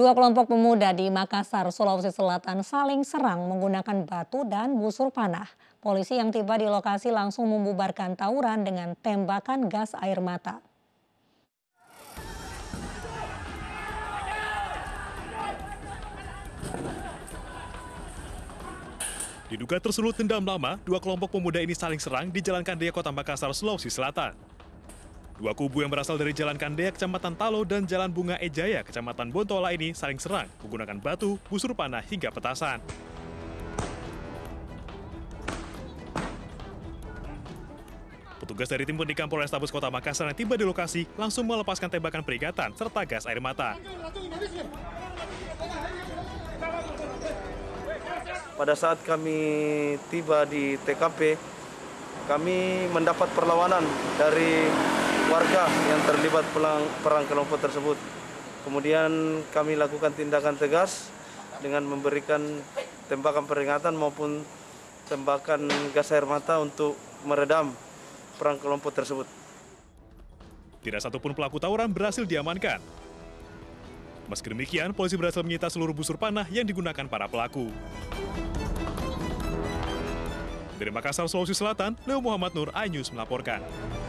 Dua kelompok pemuda di Makassar, Sulawesi Selatan saling serang menggunakan batu dan busur panah. Polisi yang tiba di lokasi langsung membubarkan tawuran dengan tembakan gas air mata. Diduga tersulut dendam lama, dua kelompok pemuda ini saling serang di Jalan Kandea, Kota Makassar, Sulawesi Selatan. Dua kubu yang berasal dari Jalan Kandea, Kecamatan Talo, dan Jalan Bunga Ejaya, Kecamatan Bontoala ini saling serang menggunakan batu, busur panah, hingga petasan. Petugas dari tim Pendidikan Polrestabes Kota Makassar yang tiba di lokasi langsung melepaskan tembakan peringatan serta gas air mata. Pada saat kami tiba di TKP, kami mendapat perlawanan dari warga yang terlibat perang kelompok tersebut. Kemudian kami lakukan tindakan tegas dengan memberikan tembakan peringatan maupun tembakan gas air mata untuk meredam perang kelompok tersebut. Tidak satupun pelaku tawuran berhasil diamankan. Meski demikian, polisi berhasil menyita seluruh busur panah yang digunakan para pelaku. Dari Makassar, Sulawesi Selatan, Leo Muhammad Nur, iNews melaporkan.